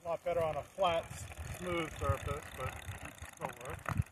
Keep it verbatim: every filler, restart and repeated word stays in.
A lot better on a flat, smooth surface, but still works.